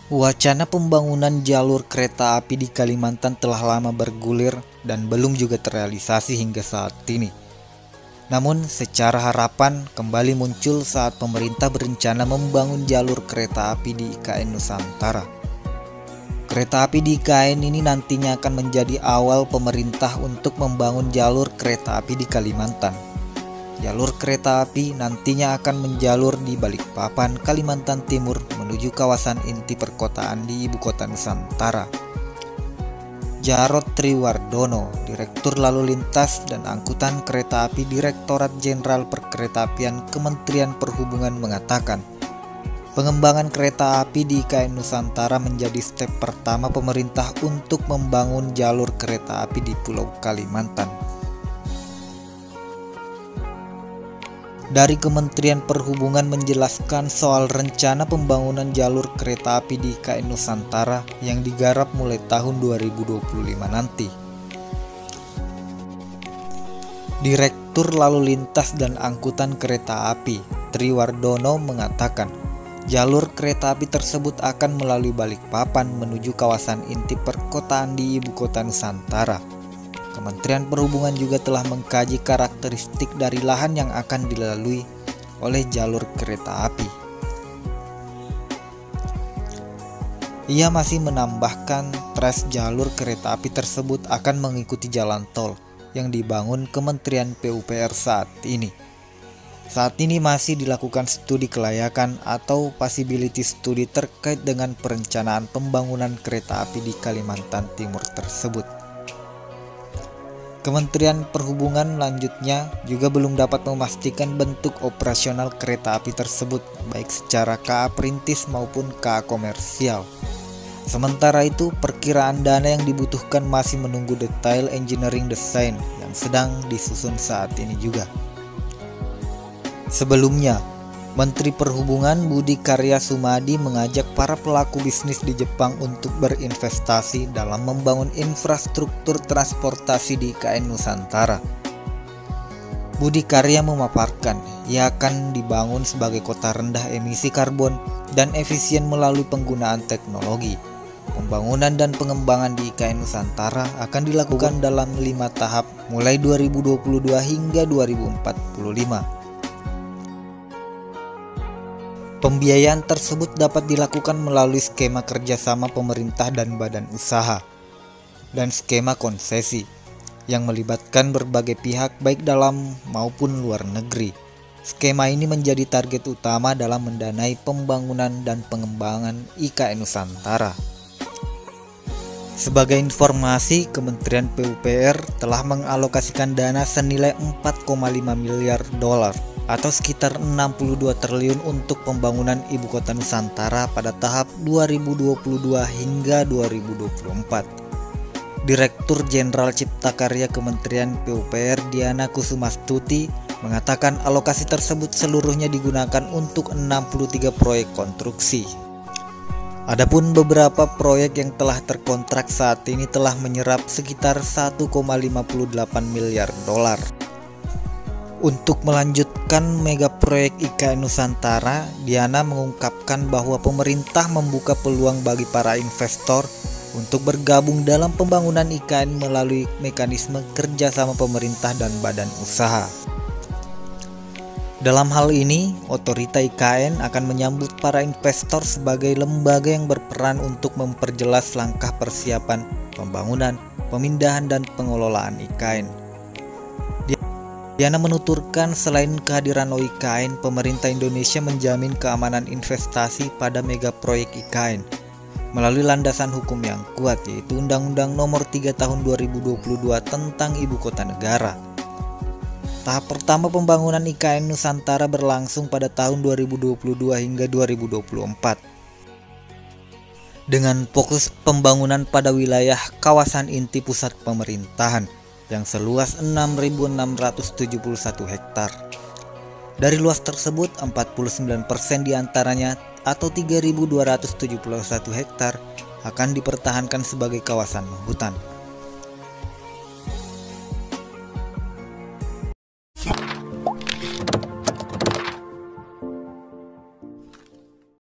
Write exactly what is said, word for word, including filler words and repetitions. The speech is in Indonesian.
Wacana pembangunan jalur kereta api di Kalimantan telah lama bergulir dan belum juga terrealisasi hingga saat ini. Namun secara harapan kembali muncul saat pemerintah berencana membangun jalur kereta api di I K N Nusantara. Kereta api di I K N ini nantinya akan menjadi awal pemerintah untuk membangun jalur kereta api di Kalimantan. Jalur kereta api nantinya akan menjalur di Balikpapan, Kalimantan Timur menuju kawasan inti perkotaan di Ibu Kota Nusantara. Jarod Triwardono, Direktur Lalu Lintas dan Angkutan Kereta Api Direktorat Jenderal Perkeretaapian Kementerian Perhubungan mengatakan, pengembangan kereta api di I K N Nusantara menjadi step pertama pemerintah untuk membangun jalur kereta api di Pulau Kalimantan. Dari Kementerian Perhubungan menjelaskan soal rencana pembangunan jalur kereta api di I K N Nusantara yang digarap mulai tahun dua ribu dua puluh lima nanti. Direktur Lalu Lintas dan Angkutan Kereta Api Triwardono mengatakan, jalur kereta api tersebut akan melalui Balikpapan menuju kawasan inti perkotaan di Ibu Kota Nusantara. Kementerian Perhubungan juga telah mengkaji karakteristik dari lahan yang akan dilalui oleh jalur kereta api. Ia masih menambahkan, trace jalur kereta api tersebut akan mengikuti jalan tol yang dibangun Kementerian P U P R saat ini. Saat ini masih dilakukan studi kelayakan atau feasibility study terkait dengan perencanaan pembangunan kereta api di Kalimantan Timur tersebut. Kementerian Perhubungan lanjutnya juga belum dapat memastikan bentuk operasional kereta api tersebut, baik secara K A perintis maupun K A komersial. Sementara itu, perkiraan dana yang dibutuhkan masih menunggu detail engineering design yang sedang disusun saat ini juga. Sebelumnya, Menteri Perhubungan Budi Karya Sumadi mengajak para pelaku bisnis di Jepang untuk berinvestasi dalam membangun infrastruktur transportasi di I K N Nusantara. Budi Karya memaparkan, ia akan dibangun sebagai kota rendah emisi karbon dan efisien melalui penggunaan teknologi. Pembangunan dan pengembangan di I K N Nusantara akan dilakukan dalam lima tahap mulai dua ribu dua puluh dua hingga dua ribu empat puluh lima. Pembiayaan tersebut dapat dilakukan melalui skema kerjasama pemerintah dan badan usaha, dan skema konsesi, yang melibatkan berbagai pihak baik dalam maupun luar negeri. Skema ini menjadi target utama dalam mendanai pembangunan dan pengembangan I K N Nusantara. Sebagai informasi, Kementerian P U P R telah mengalokasikan dana senilai empat koma lima miliar dolar atau sekitar enam puluh dua triliun untuk pembangunan Ibu Kota Nusantara pada tahap dua ribu dua puluh dua hingga dua ribu dua puluh empat. Direktur Jenderal Cipta Karya Kementerian P U P R Diana Kusumastuti mengatakan alokasi tersebut seluruhnya digunakan untuk enam puluh tiga proyek konstruksi. Adapun beberapa proyek yang telah terkontrak saat ini telah menyerap sekitar satu koma lima delapan miliar dolar. Untuk melanjutkan mega proyek I K N Nusantara, Diana mengungkapkan bahwa pemerintah membuka peluang bagi para investor untuk bergabung dalam pembangunan I K N melalui mekanisme kerjasama pemerintah dan badan usaha. Dalam hal ini, otorita I K N akan menyambut para investor sebagai lembaga yang berperan untuk memperjelas langkah persiapan, pembangunan, pemindahan, dan pengelolaan I K N. Diana menuturkan selain kehadiran O I K N, pemerintah Indonesia menjamin keamanan investasi pada mega proyek I K N melalui landasan hukum yang kuat, yaitu Undang-Undang Nomor tiga Tahun dua ribu dua puluh dua tentang Ibu Kota Negara. Tahap pertama pembangunan I K N Nusantara berlangsung pada tahun dua ribu dua puluh dua hingga dua ribu dua puluh empat. Dengan fokus pembangunan pada wilayah kawasan inti pusat pemerintahan yang seluas enam ribu enam ratus tujuh puluh satu hektar. Dari luas tersebut, empat puluh sembilan persen diantaranya atau tiga ribu dua ratus tujuh puluh satu hektar akan dipertahankan sebagai kawasan hutan.